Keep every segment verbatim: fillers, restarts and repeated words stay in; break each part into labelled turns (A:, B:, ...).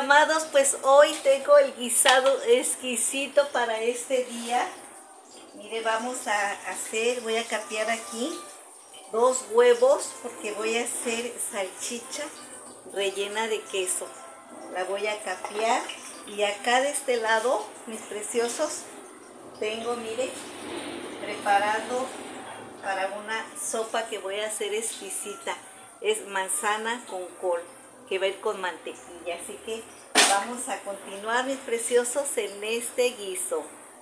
A: amados, pues hoy tengo el guisado exquisito para este día. Mire, vamos a hacer, voy a capear aquí dos huevos porque voy a hacer salchicha rellena de queso. La voy a capear y acá de este lado, mis preciosos, tengo, mire, preparando para una sopa que voy a hacer exquisita. Es manzana con col, que va a ir con mantequilla. Así que vamos a continuar, mis preciosos, en este guiso.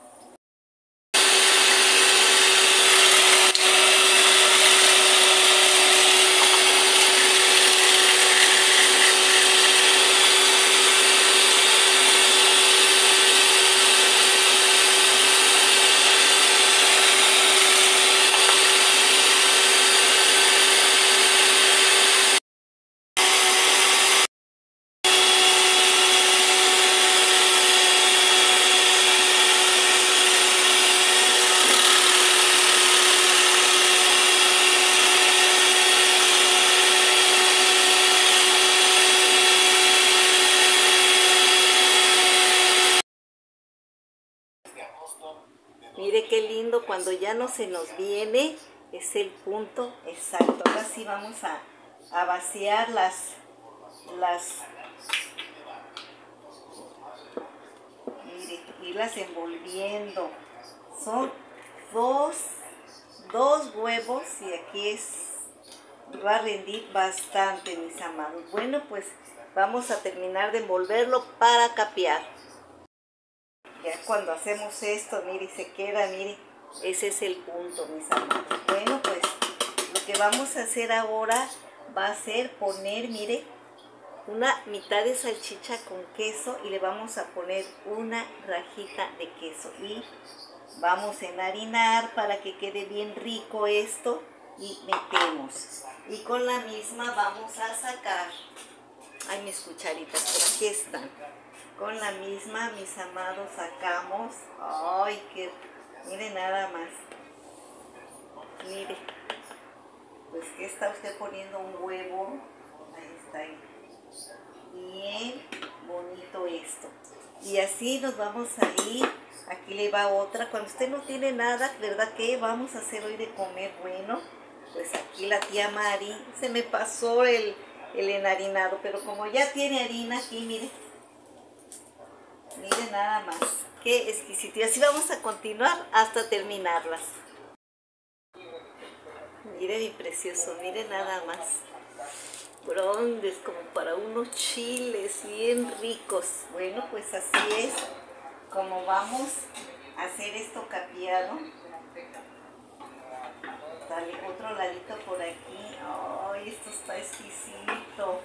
A: Mire qué lindo, cuando ya no se nos viene, es el punto exacto. Ahora sí vamos a, a vaciar las, las, mire, irlas envolviendo. Son dos, dos huevos y aquí es, va a rendir bastante, mis amados. Bueno, pues vamos a terminar de envolverlo para capear. Ya cuando hacemos esto, mire, se queda, mire, ese es el punto, mis amados. Bueno, pues lo que vamos a hacer ahora va a ser poner, mire, una mitad de salchicha con queso y le vamos a poner una rajita de queso. Y vamos a enharinar para que quede bien rico esto y metemos. Y con la misma vamos a sacar, ay, mis cucharitas, por aquí están. Con la misma, mis amados, sacamos, ay, que, mire nada más, mire, pues que está usted poniendo un huevo, ahí está, ahí. Bien bonito esto, y así nos vamos a ir. Aquí le va otra. Cuando usted no tiene nada, ¿verdad? ¿Qué vamos a hacer hoy de comer? Bueno, pues aquí la tía Mari, se me pasó el, el enharinado, pero como ya tiene harina aquí, mire, miren nada más, qué exquisito. Y así vamos a continuar hasta terminarlas. Miren mi precioso, miren nada más. Grandes como para unos chiles bien ricos. Bueno, pues así es como vamos a hacer esto capeado. Dale otro ladito por aquí. Ay, esto está exquisito.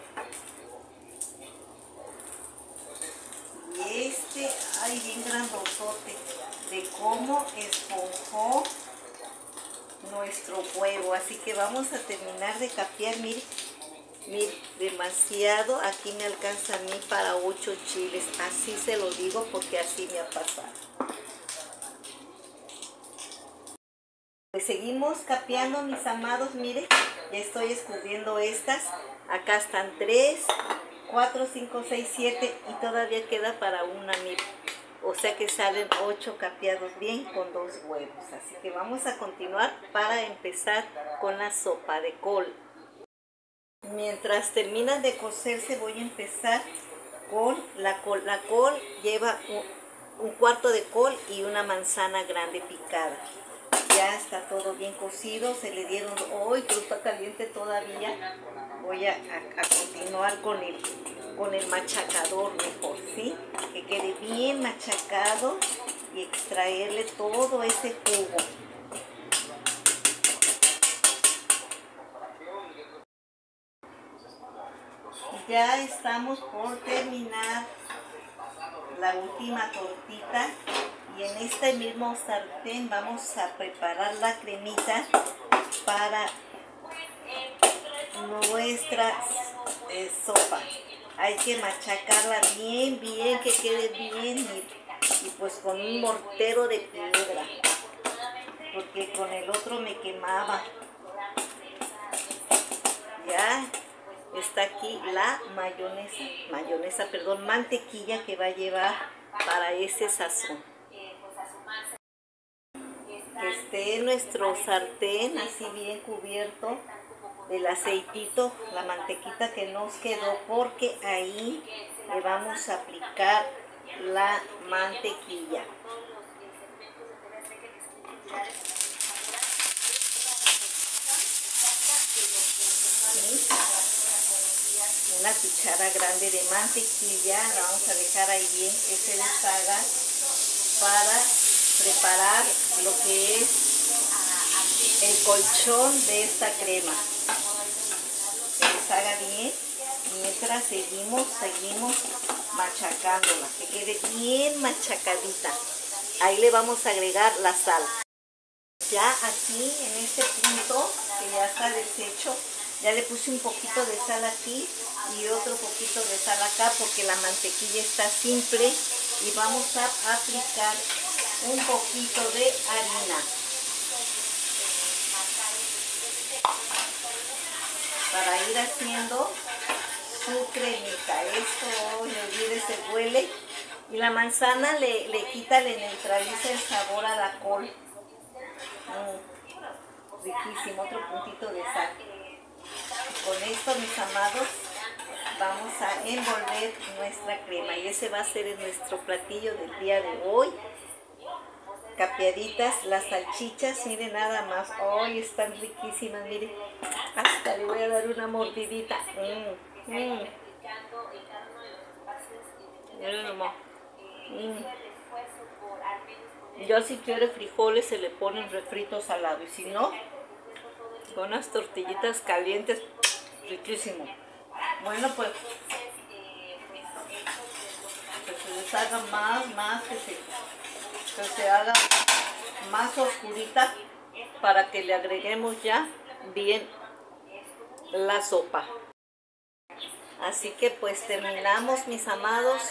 A: Y este, ay, bien grandotote, de cómo esponjó nuestro huevo. Así que vamos a terminar de capear, mire, mire, demasiado. Aquí me alcanza a mí para ocho chiles, así se lo digo porque así me ha pasado. Pues seguimos capeando, mis amados, mire, ya estoy escurriendo estas. Acá están tres, cuatro, cinco, seis, siete y todavía queda para una, mire. O sea que salen ocho capeados bien con dos huevos. Así que vamos a continuar para empezar con la sopa de col. Mientras terminan de cocerse voy a empezar con la col. La col lleva un, un cuarto de col y una manzana grande picada. Ya está todo bien cocido, se le dieron, hoy pero está caliente todavía. Voy a, a, a continuar con el, con el machacador mejor, ¿sí? Que quede bien machacado y extraerle todo ese jugo. Ya estamos por terminar la última tortita. Y en este mismo sartén vamos a preparar la cremita para nuestra eh, sopa. Hay que machacarla bien, bien, que quede bien y, y pues con un mortero de piedra, porque con el otro me quemaba. Ya, está aquí la mayonesa, mayonesa, perdón, mantequilla que va a llevar para ese sazón. Que esté nuestro sartén así bien cubierto del aceitito, la mantequita que nos quedó, porque ahí le vamos a aplicar la mantequilla. ¿Sí? Una cuchara grande de mantequilla, la vamos a dejar ahí bien que se deshaga para preparar lo que es el colchón de esta crema. Se deshaga bien mientras seguimos, seguimos machacándola, que quede bien machacadita. Ahí le vamos a agregar la sal. Ya aquí en este punto que ya está deshecho, ya le puse un poquito de sal aquí y otro poquito de sal acá porque la mantequilla está simple, y vamos a aplicar un poquito de harina para ir haciendo su cremita. Esto, oh, no olvides, se huele, y la manzana le, le quita, le neutraliza el sabor a la col. Mm, riquísimo. Otro puntito de sal. Con esto, mis amados, vamos a envolver nuestra crema y ese va a ser nuestro platillo del día de hoy. Capeaditas las salchichas, miren nada más, hoy oh, están riquísimas, miren, hasta le voy a dar una mordidita. Mm, mm. Miren nomás. Mm. Yo si quiere frijoles se le ponen refritos al lado, y si no, con unas tortillitas calientes, riquísimo. Bueno, pues que se les haga más, más, que se, que se haga más oscurita para que le agreguemos ya bien la sopa. Así que pues terminamos, mis amados.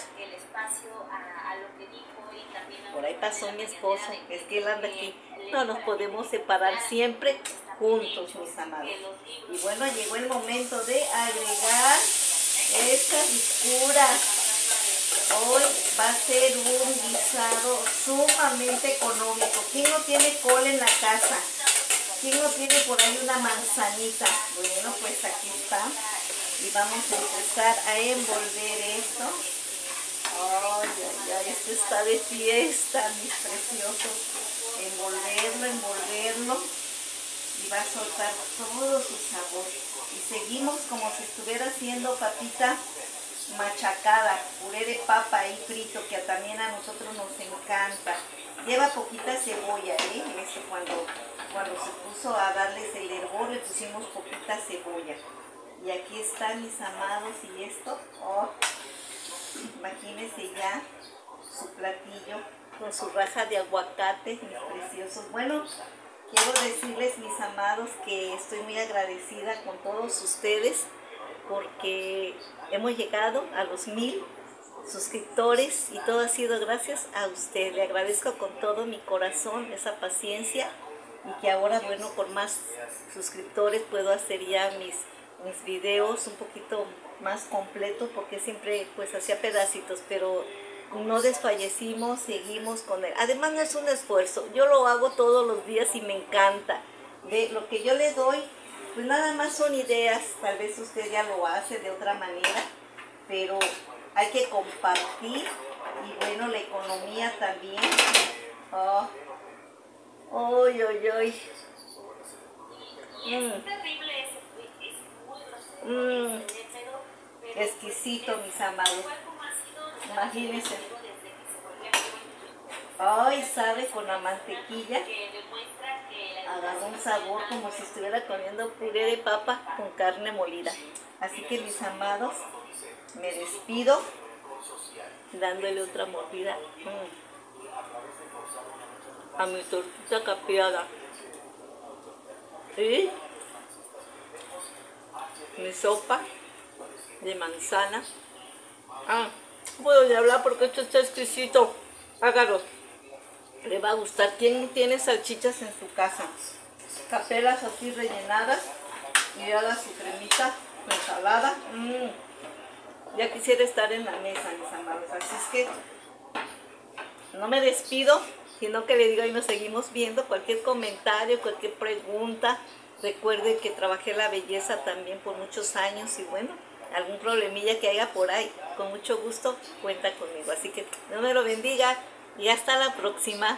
A: Por ahí pasó mi esposo, es que él anda aquí. No nos podemos separar, siempre juntos, mis amados. Y bueno, llegó el momento de agregar esta ricura. Hoy va a ser un guisado sumamente económico. ¿Quién no tiene col en la casa? ¿Quién no tiene por ahí una manzanita? Bueno, pues aquí está. Y vamos a empezar a envolver esto. Ay, ay, ay, esto está de fiesta, mis preciosos. Envolverlo, envolverlo. Y va a soltar todo su sabor. Y seguimos como si estuviera haciendo papita machacada, puré de papa y frito, que también a nosotros nos encanta. Lleva poquita cebolla, ¿eh? Eso cuando, cuando se puso a darles el hervor le pusimos poquita cebolla. Y aquí están, mis amados, y esto, oh, imagínense ya su platillo con su raja de aguacate, mis preciosos. Bueno, quiero decirles, mis amados, que estoy muy agradecida con todos ustedes porque hemos llegado a los mil suscriptores y todo ha sido gracias a usted. Le agradezco con todo mi corazón esa paciencia y que ahora, bueno, con más suscriptores puedo hacer ya mis, mis videos un poquito más completos, porque siempre pues hacía pedacitos, pero no desfallecimos, seguimos con él. Además no es un esfuerzo, yo lo hago todos los días y me encanta. De lo que yo le doy, pues nada más son ideas, tal vez usted ya lo hace de otra manera, pero hay que compartir. Y bueno, la economía también. Oh, oy, oy, oy. Mm. Mm. Exquisito, mis amados. Imagínense. Ay, sabe, con la mantequilla agarra un sabor como si estuviera comiendo puré de papa con carne molida. Así que, mis amados, me despido dándole otra mordida mm, a mi tortita capeada. Y mi sopa de manzana. Ah, no puedo ni hablar porque esto está exquisito. Hágalo. Le va a gustar. ¿Quién tiene salchichas en su casa? Capelas así rellenadas y haga su cremita la ensalada. Mm. Ya quisiera estar en la mesa, mis amados. Así es que no me despido, sino que le digo y nos seguimos viendo. Cualquier comentario, cualquier pregunta. Recuerde que trabajé la belleza también por muchos años y bueno, algún problemilla que haya por ahí, con mucho gusto cuenta conmigo. Así que Dios me lo bendiga y hasta la próxima.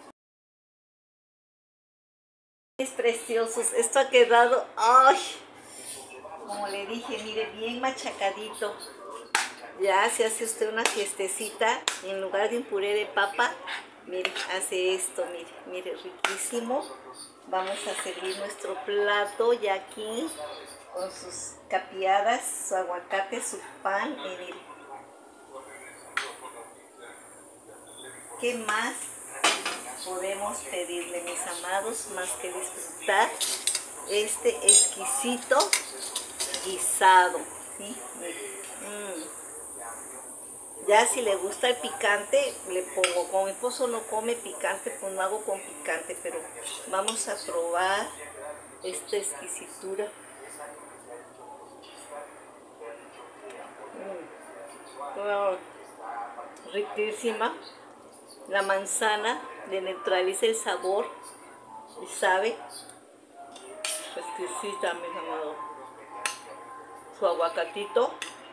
A: Mis preciosos, esto ha quedado, ay, como le dije, mire, bien machacadito. Ya si hace usted una fiestecita, en lugar de un puré de papa, mire, hace esto, mire, mire, riquísimo. Vamos a servir nuestro plato ya aquí, con sus capeadas, su aguacate, su pan, y mire. ¿Qué más podemos pedirle, mis amados, más que disfrutar este exquisito guisado? ¿Sí? Mm. Ya si le gusta el picante, le pongo. Como mi esposo no come picante, pues no hago con picante, pero vamos a probar esta exquisitura. Mm. Oh, riquísima. La manzana le neutraliza el sabor y sabe exquisita, mis amados. Su aguacatito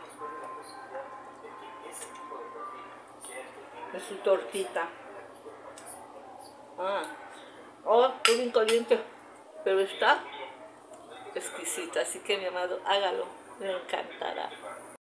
A: y su tortita. Ah, oh, es bien caliente, pero está exquisita. Así que, mi amado, hágalo, le encantará.